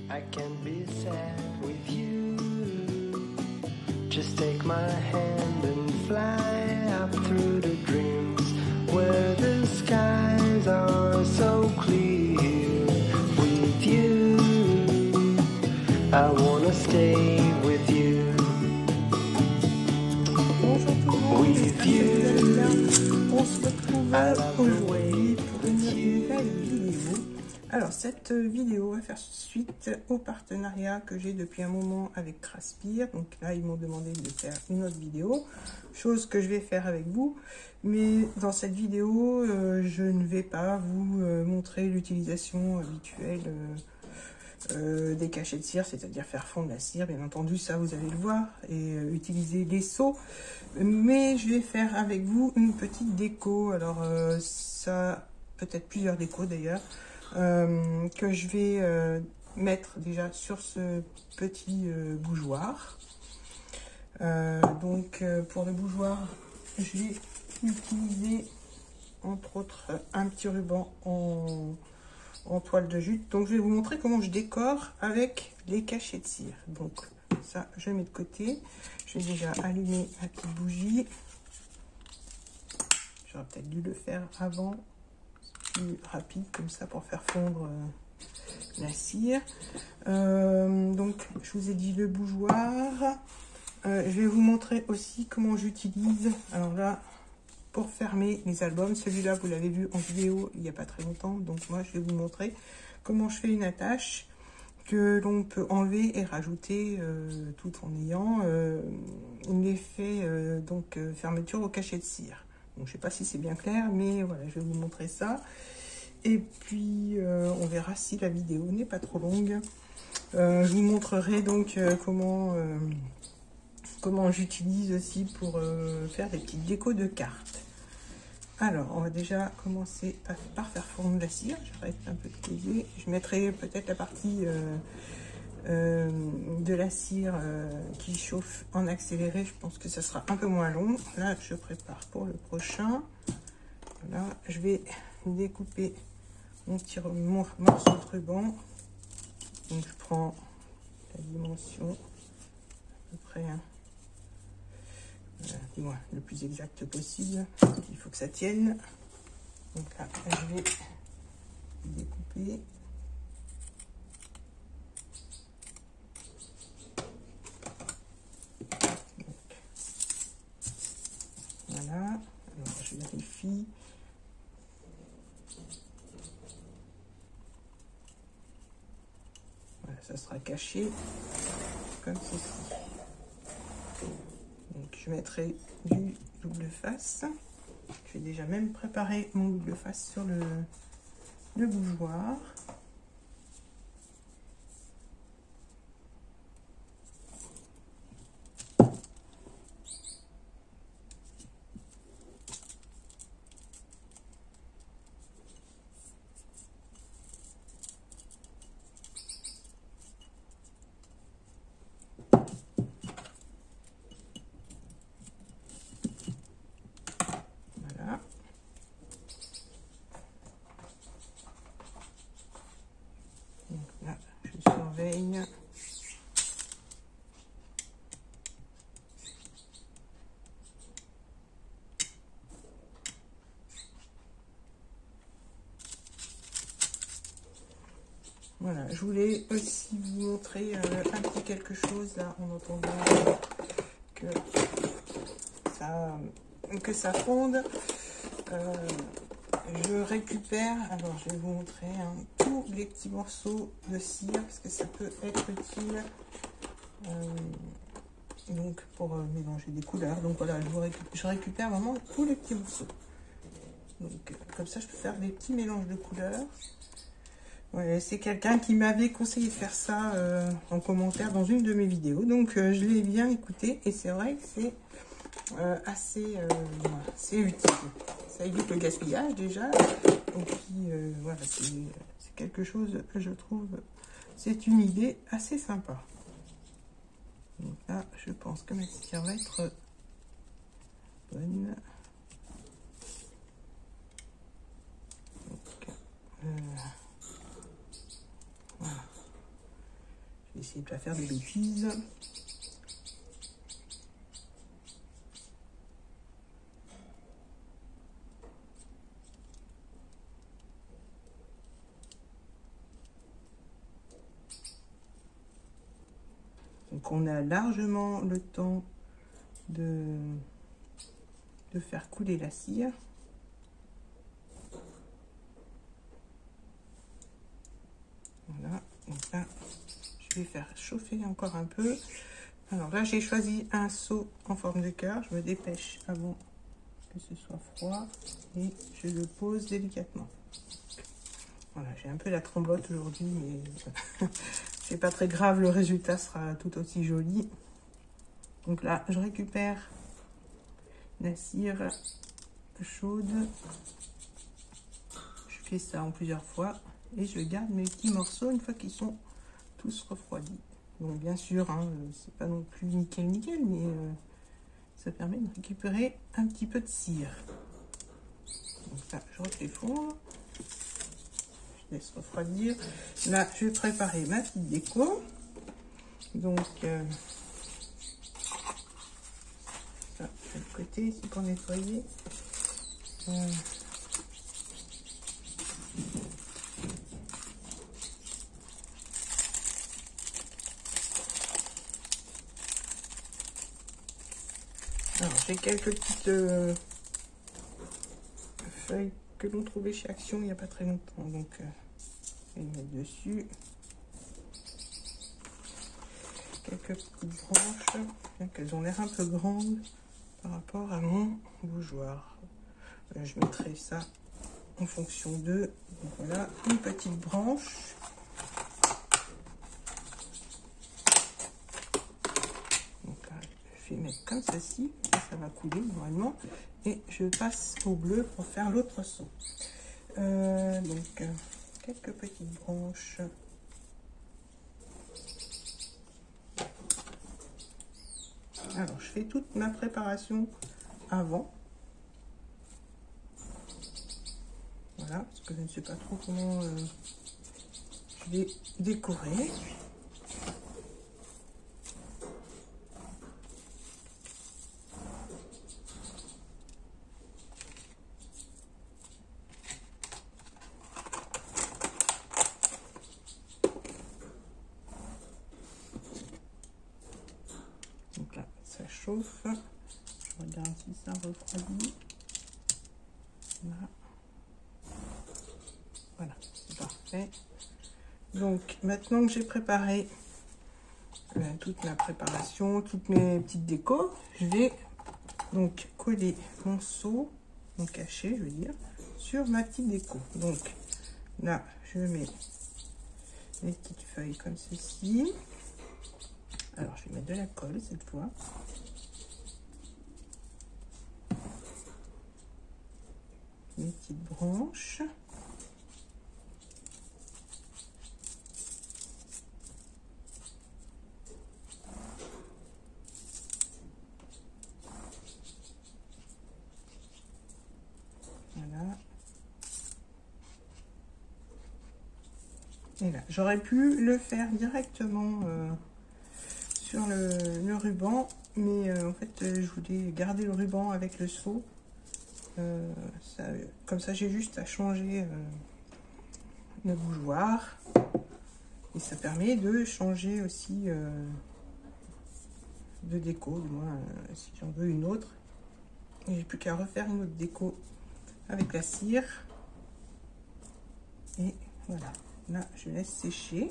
I can be sad with you. Just take my hand and fly up through the dreams where the skies are so clear. With you, I wanna stay with you. Bonjour tout le monde, With j'espère que vous allez bien. On se retrouve you. aujourd'hui pour une nouvelle vidéo. Alors cette vidéo va faire suite au partenariat que j'ai depuis un moment avec Craspir. Donc là ils m'ont demandé de faire une autre vidéo, chose que je vais faire avec vous. Mais dans cette vidéo je ne vais pas vous montrer l'utilisation habituelle des cachets de cire, c'est-à-dire faire fondre la cire, bien entendu, ça vous allez le voir, et utiliser des seaux. Mais je vais faire avec vous une petite déco, alors ça, peut-être plusieurs décos d'ailleurs, que je vais mettre déjà sur ce petit bougeoir. Donc pour le bougeoir, je vais utiliser entre autres un petit ruban en toile de jute. Donc je vais vous montrer comment je décore avec les cachets de cire. Donc ça je mets de côté. Je vais déjà allumer ma petite bougie. J'aurais peut-être dû le faire avant, plus rapide comme ça pour faire fondre la cire. Donc je vous ai dit le bougeoir. Je vais vous montrer aussi comment j'utilise. Alors là, pour fermer les albums, celui-là vous l'avez vu en vidéo il n'y a pas très longtemps, donc moi je vais vous montrer comment je fais une attache que l'on peut enlever et rajouter tout en ayant l'effet fermeture au cachet de cire. Donc je sais pas si c'est bien clair, mais voilà, je vais vous montrer ça et puis on verra si la vidéo n'est pas trop longue. Je vous montrerai donc comment j'utilise aussi pour faire des petites décos de cartes. Alors, on va déjà commencer par faire fondre la cire. J'arrête un peu de causer. Je mettrai peut-être la partie de la cire qui chauffe en accéléré. Je pense que ça sera un peu moins long. Là, je prépare pour le prochain. Voilà, je vais découper mon morceau de ruban. Donc, je prends la dimension à peu près... Voilà, le plus exact possible. Il faut que ça tienne. Donc là, je vais découper. Donc, voilà. Alors, je vérifie. Voilà, ça sera caché comme ceci. Donc, je mettrai du double face. Je vais déjà même préparer mon double face sur le bougeoir. Surveille. Voilà, je voulais aussi vous montrer un petit quelque chose là en entendant que ça fonde. Je récupère, alors je vais vous montrer tous les petits morceaux de cire parce que ça peut être utile donc pour mélanger des couleurs. Donc voilà, je récupère vraiment tous les petits morceaux. Donc comme ça je peux faire des petits mélanges de couleurs. Ouais, c'est quelqu'un qui m'avait conseillé de faire ça en commentaire dans une de mes vidéos. Donc je l'ai bien écouté et c'est vrai que c'est assez utile. Ça évite le gaspillage déjà. Et puis voilà, c'est quelque chose que je trouve, c'est une idée assez sympa. Donc là, je pense que ma cire va être bonne. Donc, voilà. essayer de pas faire de bêtises. Donc on a largement le temps de faire couler la cire. Voilà, donc là, je vais faire chauffer encore un peu. Alors là, j'ai choisi un seau en forme de cœur. Je me dépêche avant que ce soit froid et je le pose délicatement. Voilà, j'ai un peu la tremblote aujourd'hui, mais c'est pas très grave, le résultat sera tout aussi joli. Donc là, je récupère la cire chaude. Je fais ça en plusieurs fois et je garde mes petits morceaux une fois qu'ils sont tous refroidis. Donc bien sûr, hein, c'est pas non plus nickel, mais ça permet de récupérer un petit peu de cire. Donc ça, je refais fondre. Je laisse refroidir. Là, je vais préparer ma petite déco. Donc, ça, de l'autre côté, c'est pour nettoyer. Alors, j'ai quelques petites feuilles que l'on trouvait chez Action il n'y a pas très longtemps. Donc, je vais les mettre dessus. Quelques petites branches, bien qu'elles ont l'air un peu grandes par rapport à mon bougeoir. Je mettrai ça en fonction d'eux. Voilà, une petite branche. Donc là, je vais mettre comme ceci. Ça va couler normalement. Et je passe au bleu pour faire l'autre seau. Donc, quelques petites branches. Alors, je fais toute ma préparation avant. Voilà, parce que je ne sais pas trop comment je vais décorer. Donc là, ça chauffe. Je regarde si ça refroidit. Voilà. Voilà, c'est parfait. Donc, maintenant que j'ai préparé toute ma préparation, toutes mes petites décos, je vais donc coller mon seau, mon cachet, je veux dire, sur ma petite déco. Donc, là, je mets les petites feuilles comme ceci. Alors, je vais mettre de la colle cette fois. Mes petites branches. Voilà. Et là, j'aurais pu le faire directement sur le ruban, mais en fait, je voulais garder le ruban avec le seau. Comme ça, j'ai juste à changer le bougeoir. Et ça permet de changer aussi de déco, du moins si j'en veux une autre. J'ai plus qu'à refaire une autre déco avec la cire. Et voilà, là je laisse sécher.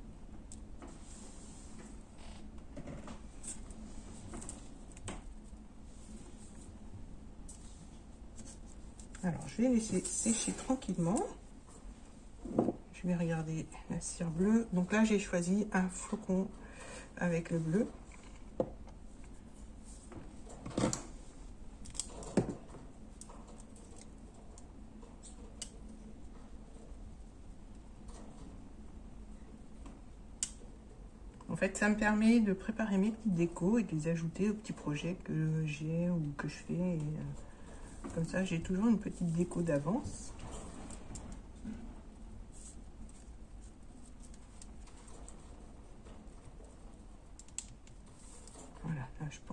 Alors je vais laisser sécher tranquillement. Je vais regarder la cire bleue. Donc là j'ai choisi un flocon avec le bleu. En fait, ça me permet de préparer mes petites décos et de les ajouter aux petits projets que j'ai ou que je fais. Et, comme ça, j'ai toujours une petite déco d'avance.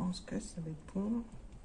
pense que ça va être bon.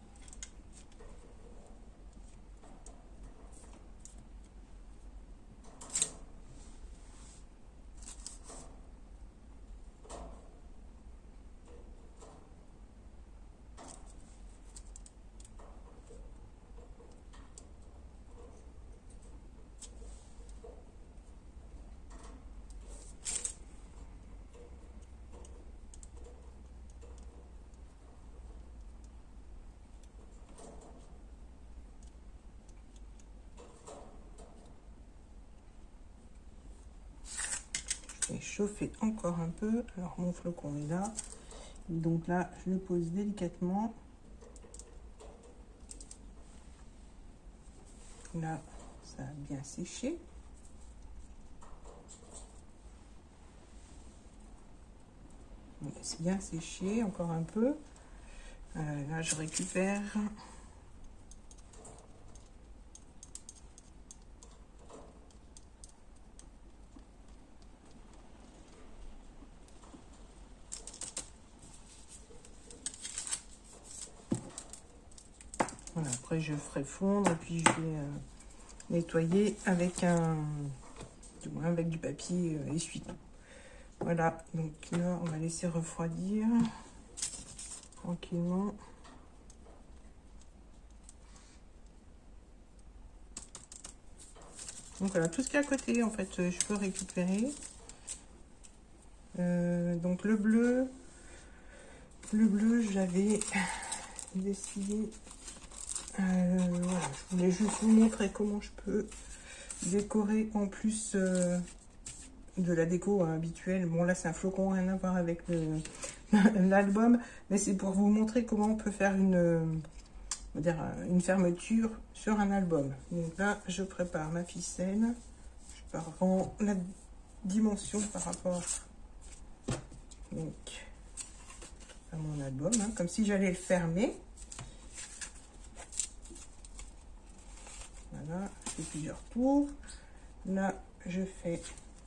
Et chauffer encore un peu. Alors mon flocon est là, donc là je le pose délicatement. Là ça a bien séché. C'est bien séché, encore un peu. Là je récupère. Voilà, après je ferai fondre et puis je vais nettoyer avec avec du papier essuie-tout. Voilà, donc là on va laisser refroidir tranquillement. Donc voilà, tout ce qui est à côté en fait je peux récupérer. Donc le bleu j'avais décidé. Voilà, je voulais juste vous montrer comment je peux décorer en plus de la déco habituelle. Bon là c'est un flocon, rien à voir avec l'album, mais c'est pour vous montrer comment on peut faire on va dire, une fermeture sur un album. Donc là je prépare ma ficelle, je pars en la dimension par rapport donc à mon album, hein, comme si j'allais le fermer. Voilà, je fais plusieurs tours. Là, je fais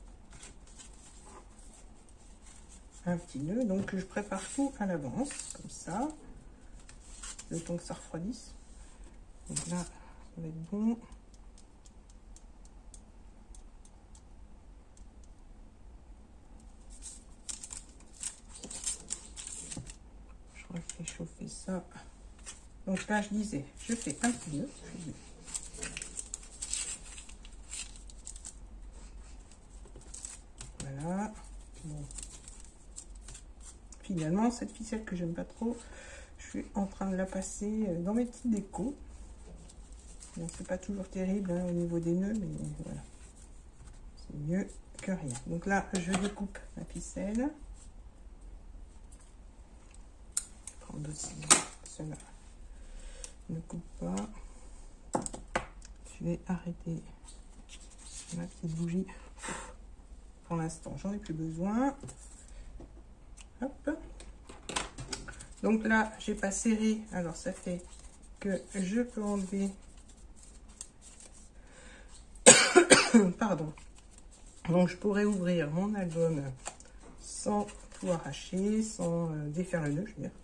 un petit nœud. Donc, je prépare tout à l'avance, comme ça, le temps que ça refroidisse. Donc là, ça va être bon. Je refais chauffer ça. Donc là, je disais, je fais un petit nœud. Voilà. Bon. Finalement, cette ficelle que j'aime pas trop, je suis en train de la passer dans mes petites décos. Bon, c'est pas toujours terrible hein, au niveau des nœuds, mais voilà. C'est mieux que rien. Donc là, je découpe ma ficelle. Je prends d'autres ciseaux. Cela ne coupe pas. Je vais arrêter ma petite bougie. Pour l'instant, j'en ai plus besoin. Hop. Donc là, j'ai pas serré. Alors, ça fait que je peux enlever. Pardon. Donc, je pourrais ouvrir mon album sans tout arracher, sans défaire le nœud, je veux dire.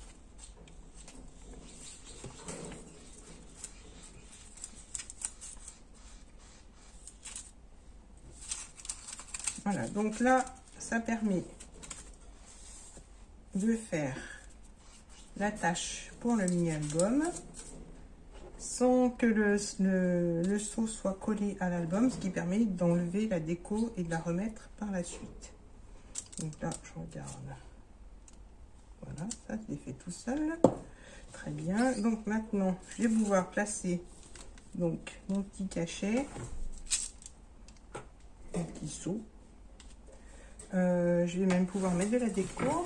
Voilà, donc là, ça permet de faire l'attache pour le mini-album sans que le seau soit collé à l'album, ce qui permet d'enlever la déco et de la remettre par la suite. Donc là, je regarde. Voilà, ça je l'ai fait tout seul. Très bien. Donc maintenant, je vais pouvoir placer donc mon petit cachet, mon petit seau. Je vais même pouvoir mettre de la déco.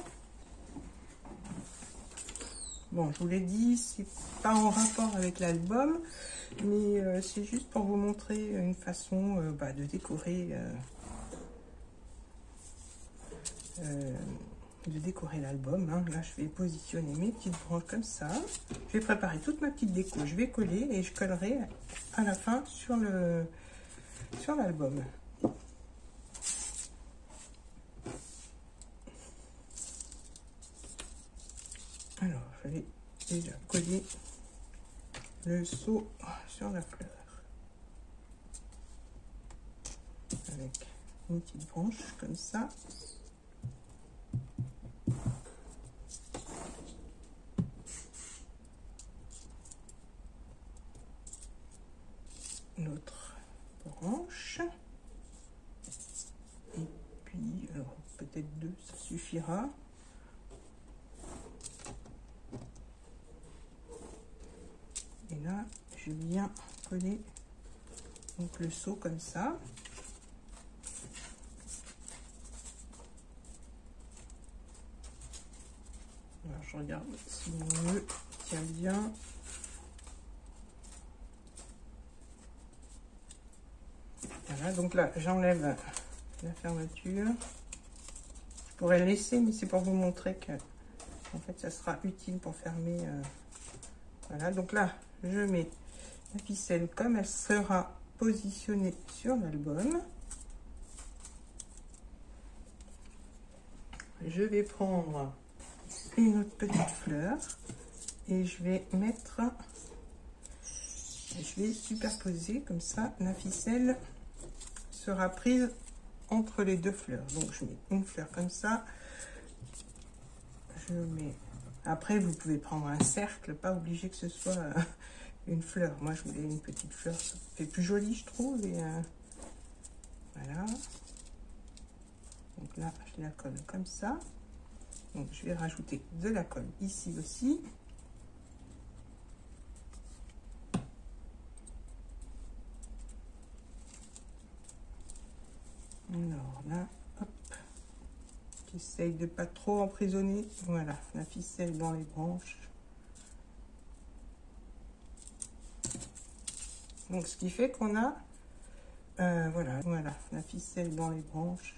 Bon, je vous l'ai dit, c'est pas en rapport avec l'album, mais c'est juste pour vous montrer une façon de décorer l'album. Hein. Là, je vais positionner mes petites branches comme ça. Je vais préparer toute ma petite déco. Je vais coller et je collerai à la fin sur l'album. Alors, le seau sur la fleur. Avec une petite branche comme ça. L'autre branche. Et puis, alors peut-être 2, ça suffira. Et là, je viens coller donc le seau comme ça. Alors, je regarde si mon nœud tient bien. Voilà, donc là, j'enlève la fermeture. Je pourrais le laisser, mais c'est pour vous montrer que, en fait, ça sera utile pour fermer. Voilà, donc là, je mets la ficelle comme elle sera positionnée sur l'album. Je vais prendre une autre petite fleur et je vais mettre, je vais superposer comme ça, la ficelle sera prise entre les deux fleurs. Donc je mets une fleur comme ça, je mets, après vous pouvez prendre un cercle, pas obligé que ce soit une fleur. Moi je voulais une petite fleur, ça fait plus joli je trouve. Et voilà, donc là je la colle comme ça. Donc je vais rajouter de la colle ici aussi. Alors là, hop, j'essaye de pas trop emprisonner. Voilà, la ficelle dans les branches. Donc ce qui fait qu'on a, voilà, la ficelle dans les branches.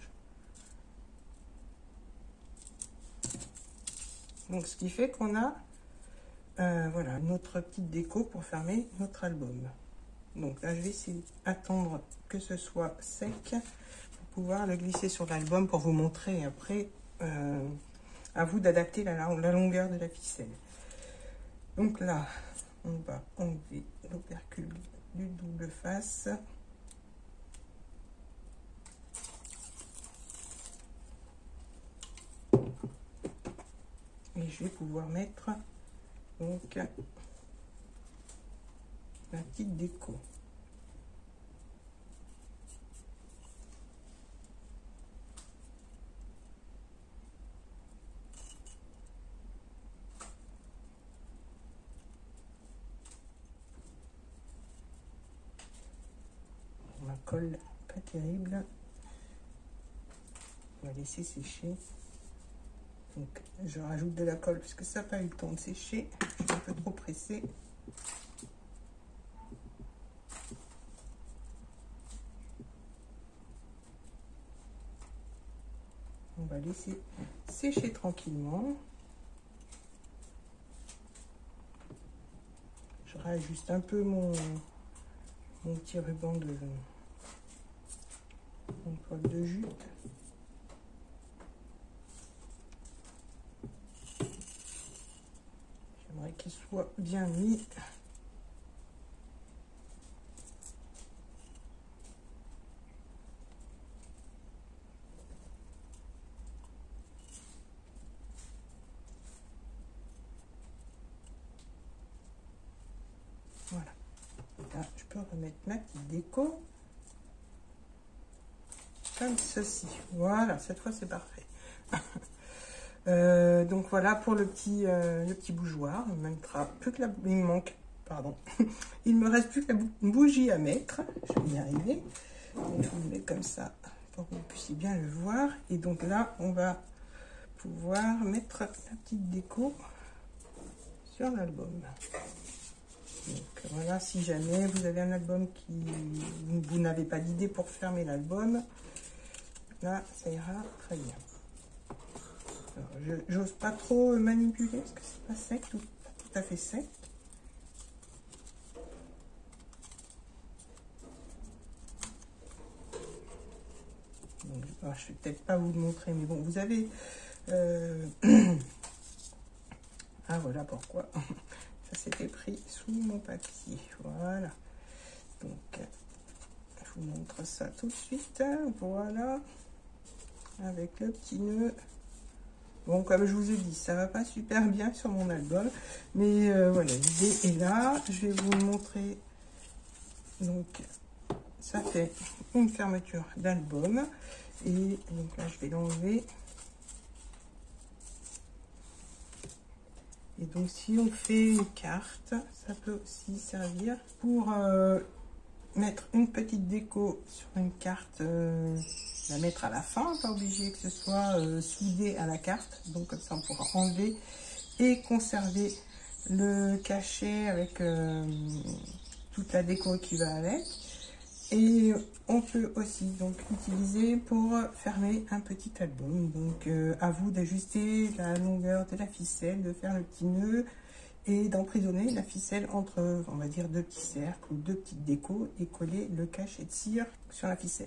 Donc ce qui fait qu'on a, voilà, notre petite déco pour fermer notre album. Donc là, je vais essayer d'attendre que ce soit sec pour pouvoir le glisser sur l'album pour vous montrer après. À vous d'adapter la longueur de la ficelle. Donc là, on va enlever l'opercule du double face. Et je vais pouvoir mettre donc la petite déco. Ma colle pas terrible. On va laisser sécher. Donc je rajoute de la colle parce que ça n'a pas eu le temps de sécher. Je suis un peu trop pressée. On va laisser sécher tranquillement. Je réajuste un peu mon petit ruban de mon poil de jute. J'aimerais qu'il soit bien mis. Voilà. Là, je peux remettre ma petite déco. Comme ceci. Voilà, cette fois c'est parfait. Donc voilà pour le petit bougeoir. Il me manque, pardon. Il me reste plus que la bougie à mettre. Je vais y arriver. Donc, je vous le mets comme ça pour que vous puissiez bien le voir. Et donc là, on va pouvoir mettre la petite déco sur l'album. Donc voilà, si jamais vous avez un album qui vous n'avez pas d'idée pour fermer l'album, là ça ira très bien. J'ose pas trop manipuler parce que c'est pas sec, tout à fait sec. Donc, alors, je vais peut-être pas vous le montrer, mais bon, vous avez ah voilà pourquoi ça s'était pris sous mon papier. Voilà. Donc, je vous montre ça tout de suite. Voilà. Avec le petit nœud. Bon, comme je vous ai dit, ça va pas super bien sur mon album. Mais voilà, l'idée est là. Je vais vous montrer. Donc, ça fait une fermeture d'album. Et donc là, je vais l'enlever. Et donc, si on fait une carte, ça peut aussi servir pour mettre une petite déco sur une carte, la mettre à la fin, pas obligé que ce soit soudé à la carte. Donc, comme ça, on pourra enlever et conserver le cachet avec toute la déco qui va avec. Et on peut aussi donc utiliser pour fermer un petit album. Donc à vous d'ajuster la longueur de la ficelle, de faire le petit nœud et d'emprisonner la ficelle entre, on va dire, deux petits cercles ou deux petites décos et coller le cachet de cire sur la ficelle.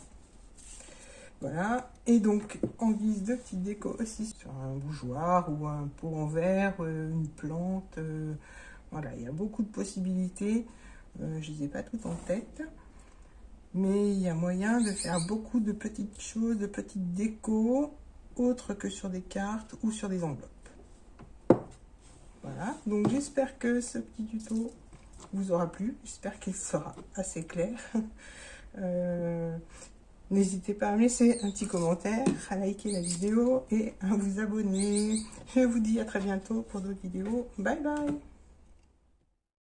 Voilà. Et donc en guise de petite déco aussi sur un bougeoir ou un pot en verre, une plante. Voilà, il y a beaucoup de possibilités. Je ne les ai pas toutes en tête. Mais il y a moyen de faire beaucoup de petites choses, de petites décos, autres que sur des cartes ou sur des enveloppes. Voilà, donc j'espère que ce petit tuto vous aura plu. J'espère qu'il sera assez clair. N'hésitez pas à me laisser un petit commentaire, à liker la vidéo et à vous abonner. Je vous dis à très bientôt pour d'autres vidéos. Bye bye!